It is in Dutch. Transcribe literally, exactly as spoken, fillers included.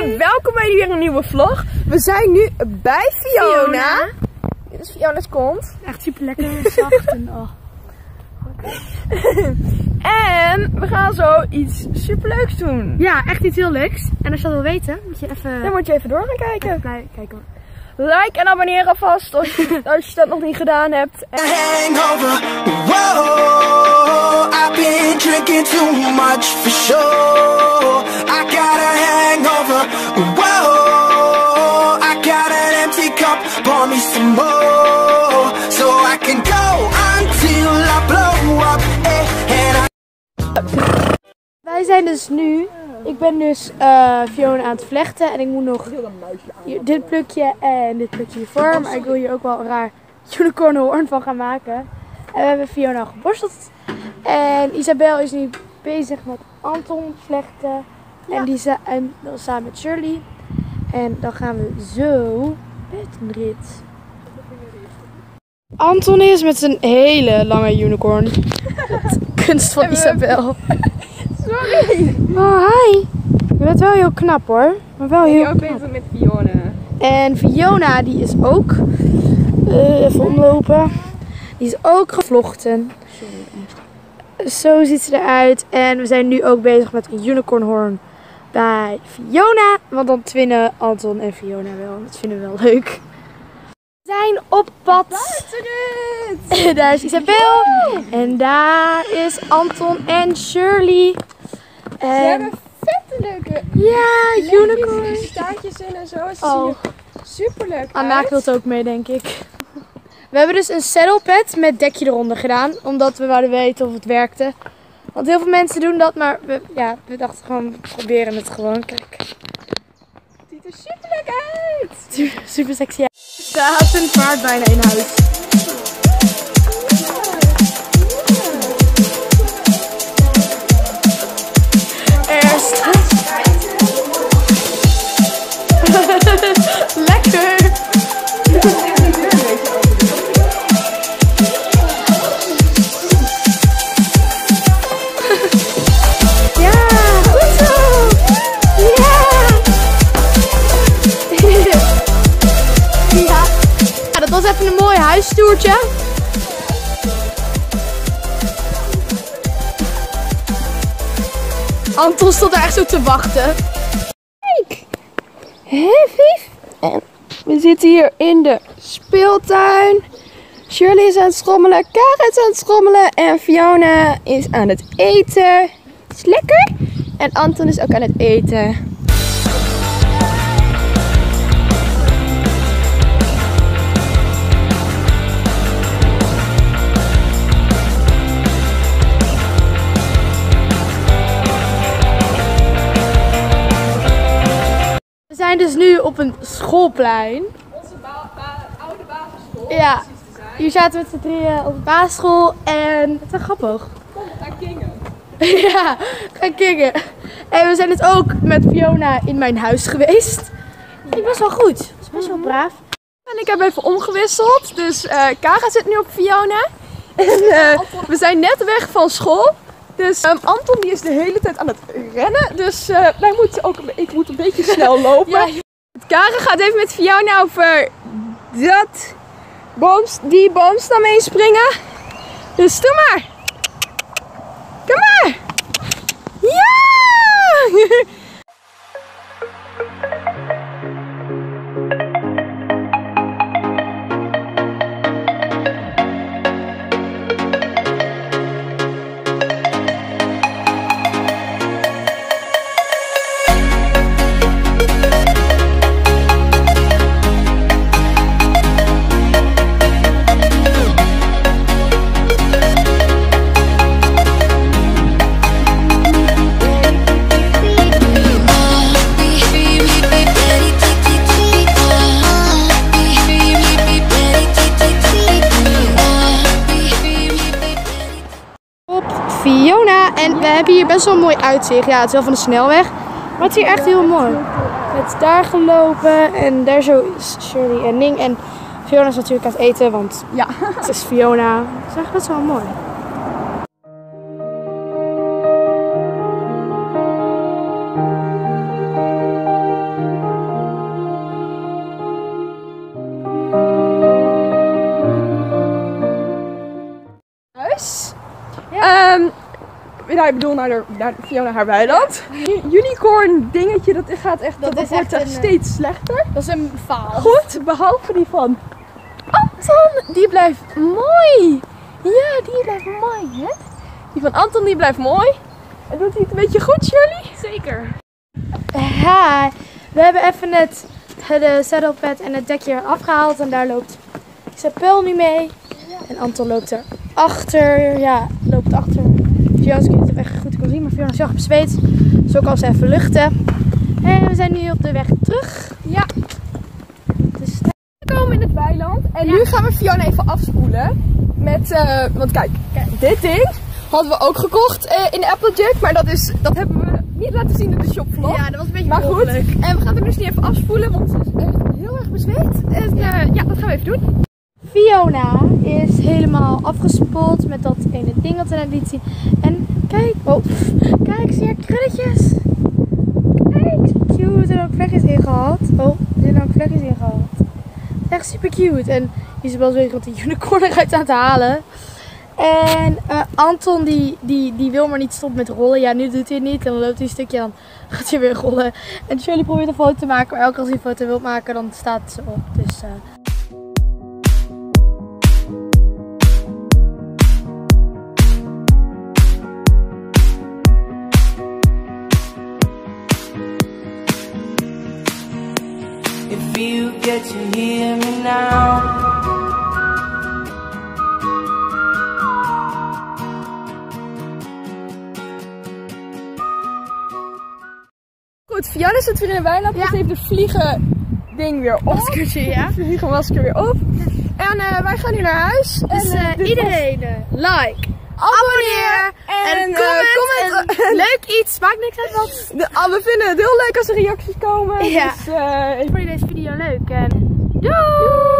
Hey, welkom bij weer een nieuwe vlog. We zijn nu bij Fiona. Fiona. Dit is Fiona's kont. Echt super lekker zacht en oh. En we gaan zo iets super leuks doen. Ja, echt iets heel leuks. En als je dat wil weten, moet je even... Dan moet je even door gaan kijken. Even kijken. Like en abonneer alvast als je, als je dat nog niet gedaan hebt. Hangover, whoa, I've been drinking too much for sure. I got a hangover, whoa, I got an empty cup, pour me some more, so I can go until I blow up, eh, and I... Wij zijn dus nu, ik ben dus uh, Fiona aan het vlechten en ik moet nog hier, dit plukje en dit plukje hiervoor, maar ik wil hier ook wel een raar unicorn hoorn van gaan maken. En we hebben Fiona geborsteld en Isabel is nu bezig met Anton vlechten en die za en dan samen met Shirley. En dan gaan we zo met een rit. Anton is met zijn hele lange unicorn. Kunst van Isabel. Sorry. Oh, hi. Je bent wel heel knap hoor. Maar wel heel Ik ben knap. ook bezig met Fiona. En Fiona die is ook, uh, even omlopen, die is ook gevlochten. Zo ziet ze eruit. En we zijn nu ook bezig met een unicornhoorn bij Fiona. Want dan twinnen Anton en Fiona wel. Dat vinden we wel leuk. We zijn op pad. Daar is Isabel. En daar is Anton en Shirley. Ze En... hebben vette leuke Ja, unicorn. staartjes in en zo. Ze Oh. zien er super leuk uit. Anna wil het ook mee, denk ik. We hebben dus een saddlepad met dekje eronder gedaan. Omdat we wilden weten of het werkte. Want heel veel mensen doen dat, maar we, ja, we dachten gewoon, we proberen het gewoon. Kijk. Het ziet er super leuk uit. Super, super sexy. Ja. Staat een paard bijna in huis. Er staat... Lekker! Ja, goed zo! Ja! Ja. Ja, dat was even een mooi huistoertje. Anton stond daar echt zo te wachten. Kijk! Hé, Vief? En we zitten hier in de speeltuin. Shirley is aan het schommelen, Kara is aan het schommelen en Fiona is aan het eten. Het is lekker. En Anton is ook aan het eten. We zijn dus nu op een schoolplein. Onze ba ba oude basisschool. Ja, hier zaten we met z'n drieën op de basisschool en het is wel grappig. Kom, we gaan kingen. Ja, gaan kingen. En we zijn dus ook met Fiona in mijn huis geweest. Die was wel goed. Dat is best wel braaf. En ik heb even omgewisseld, dus uh, Kara zit nu op Fiona. En uh, we zijn net weg van school. Dus um, Anton die is de hele tijd aan het rennen, dus uh, wij moeten ook, ik moet een beetje snel lopen. Ja. Kara gaat even met Fiona over dat booms, die boomstam heen springen. Dus doe maar. Kom maar. Ja! Fiona en we hebben hier best wel een mooi uitzicht. Ja, het is wel van de snelweg, maar het is hier echt heel mooi. Het is daar gelopen en daar zo is Shirley en Ning. En Fiona is natuurlijk aan het eten, want ja, het is Fiona. Het is echt best wel mooi. Ja, ik bedoel naar, de, naar Fiona haar weiland. Unicorn dingetje, dat gaat echt, dat, Dat dat is wordt echt echt een, steeds slechter. Dat is een faal. Goed, behalve die van Anton, die blijft mooi. Ja, die blijft mooi, hè? Die van Anton, die blijft mooi. En doet hij het een beetje goed, Shirley? Zeker. Ja, we hebben even net de saddlepad en het dekje afgehaald en daar loopt Isabel nu mee. En Anton loopt er achter, ja, loopt achter. Fiona is niet echt goed kan zien, maar Fiona is heel bezweet. Zo kan ze even luchten. En we zijn nu op de weg terug. Ja. Dus We komen in het weiland en Ja. nu gaan we Fiona even afspoelen. Met, uh, want kijk, kijk, dit ding hadden we ook gekocht uh, in de Applejack, maar dat, is, dat hebben we niet laten zien in de shopvlog. ja, dat was een beetje Maar goed, mogelijk. en we gaan er dus niet even afspoelen, want ze is echt heel erg bezweet. En uh, ja, dat gaan we even doen. Fiona is helemaal afgespoeld met dat ene ding wat we net liet zien. En kijk, oh, kijk, zie je krulletjes? Kijk, zo cute. En ook vlechtjes ingehaald. Oh, er zijn ook vlechtjes ingehaald. Echt super cute. En Isabel is bezig met de unicorn eruit aan het halen. En uh, Anton die, die, die wil maar niet stoppen met rollen. Ja, nu doet hij het niet. En dan loopt hij een stukje en dan gaat hij weer rollen. En Shirley probeert een foto te maken. Maar elke keer als hij een foto wil maken, dan staat ze op. Dus... Uh, If you get to hear me now. Goed, Fiona zit weer in de weiland, dus Ja. heeft de vliegen ding weer op. Maskertje, ja. De vliegenmasker weer op. En uh, wij gaan nu naar huis. Dus en, uh, uh, dit iedereen uh, like, was- abonneer en, en uh, comment, comment. en leuk iets, maakt niks uit wat. De, ah, we vinden het heel leuk als er reacties komen. Ja. Dus, uh, Vond je deze video leuk en doei!